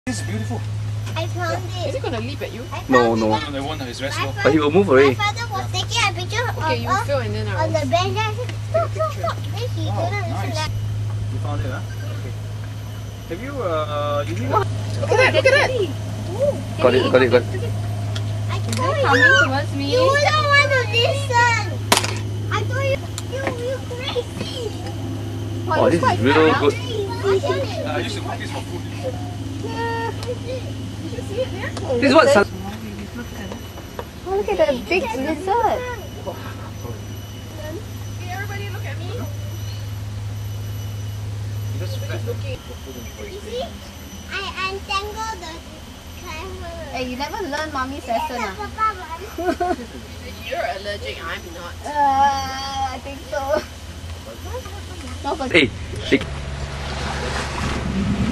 This is beautiful. I found it. Is it gonna leap at you? No. No, they won't. It's very slow. But he will move already. My father was taking a picture Okay, you of film and then on I'll... the bench. I said, stop, stop, stop. Then he couldn't listen. Nice. You found it, huh? Okay. Have you, you need Look at that, look at that! Got it. I Is told it coming you. towards me? You don't want to listen. I told you. You crazy. Oh, this is real good. I used to cook this for food. This is what? Oh, look at that big lizard! Can everybody look at me? Just fat. You see? I untangled the camera. Hey, you never learn mommy's lesson ah? Papa, You're allergic, I'm not. I think so. No, but Hey,